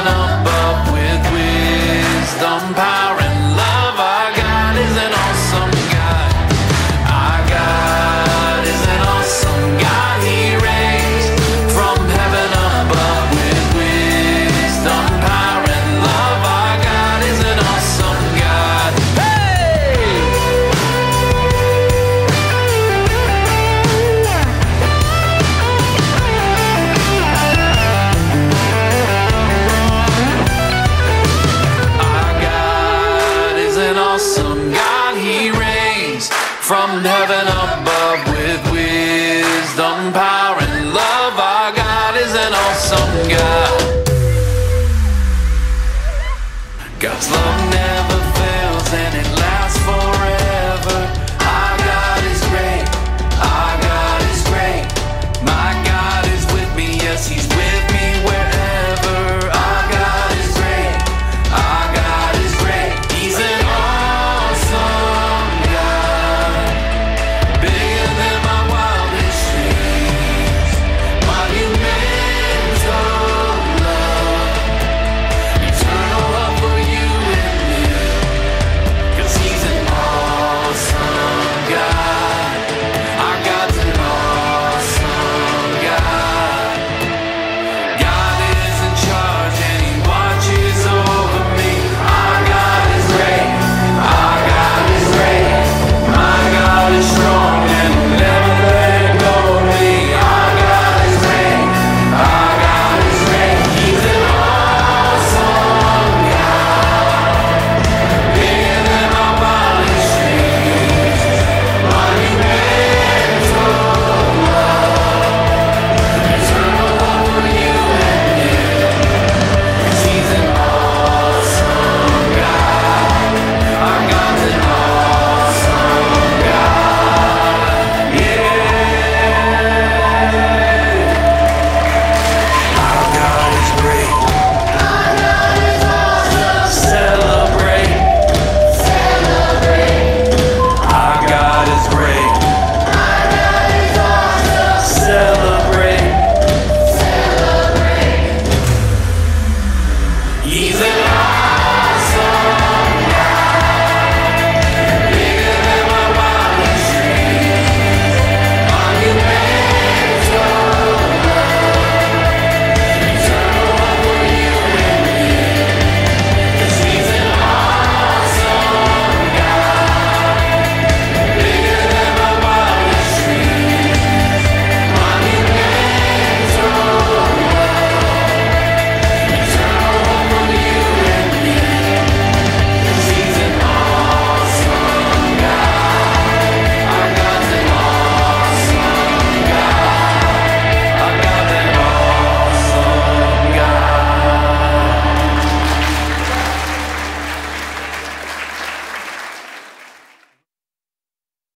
heaven above with wisdom, power, and love. Our God is an awesome God. Our God is an awesome God. He reigns from heaven above with wisdom, power, and love. Our God is an awesome God. Hey! Our God is an awesome God. He reigns from heaven above with wisdom, power, and love. Our God is an awesome God. God's love never fails and it lasts forever. Our God is great. Our God is great. My God is with me. Yes, He's with me wherever. Our God is great. Our God is great. He's an awesome God. Bigger than my wildest dreams. Monumental love. Eternal love for you and me. 'Cause He's an awesome God. Our God's an awesome God. God is in charge and He watches over me. Our God is great. Our God is great. My God is strong and will never let go of me. Our God is great. Our God is great. He's an awesome God. Bigger than my wildest dreams. Monumental love. Eternal love for you and me. 'Cause He's an awesome God. Our God's an awesome God. Yeah. Our God is great. Our God is awesome. Celebrate. Celebrate. Our God is great. Our God is awesome. Celebrate. Celebrate. He's an awesome